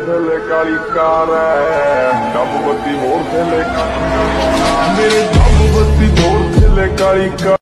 थले काली कार है, डब बत्ती मोड़ थले मेरे डब बत्ती मोड़ थले काली कार।